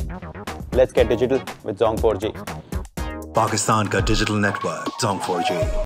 Let's get digital with Zong 4G. Pakistan ka digital network, Zong 4G.